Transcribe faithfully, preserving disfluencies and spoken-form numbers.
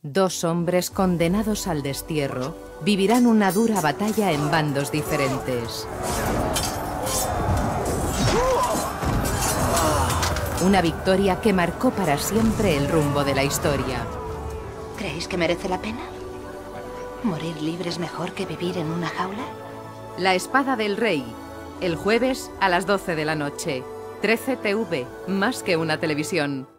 Dos hombres condenados al destierro vivirán una dura batalla en bandos diferentes. Una victoria que marcó para siempre el rumbo de la historia. ¿Creéis que merece la pena? ¿Morir libre es mejor que vivir en una jaula? La Espada del Rey, el jueves a las doce de la noche. trece T V, más que una televisión.